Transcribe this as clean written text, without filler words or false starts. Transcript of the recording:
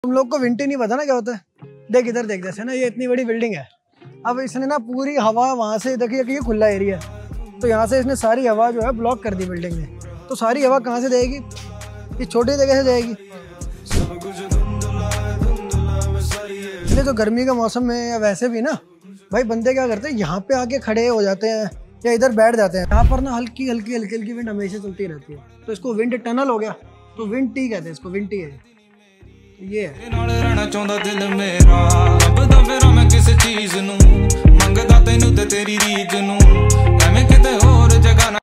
तुम लोग को विंटी नहीं पता ना क्या होता है। देख इधर देख, जैसे ना ये इतनी बड़ी बिल्डिंग है, अब इसने ना पूरी हवा वहाँ से, देखिए कि ये खुला एरिया है, तो यहाँ से इसने सारी हवा जो है ब्लॉक कर दी बिल्डिंग ने। तो सारी हवा कहाँ से जाएगी? ये छोटी जगह से जाएगी। इसलिए तो गर्मी के मौसम में या वैसे भी ना भाई बंदे क्या करते हैं, यहाँ पे आके खड़े हो जाते हैं या इधर बैठ जाते हैं। यहाँ पर ना हल्की हल्की हल्की हल्की विंड हमेशा चलती रहती है, तो इसको विंड टनल हो गया, तो विंड टी कहते हैं इसको, विंड टी है ये है। रहना चाहता दिल मेरा, ਲੱਭਦਾ ਫਿਰ ਮੈਂ ਕਿਸੇ ਚੀਜ਼ ਨੂੰ, ਮੰਗਦਾ ਤੈਨੂੰ ਤੇ ਤੇਰੀ ਰੀਝ ਨੂੰ, ਐਵੇਂ ਕਿਤੇ ਹੋਰ ਜਗ੍ਹਾ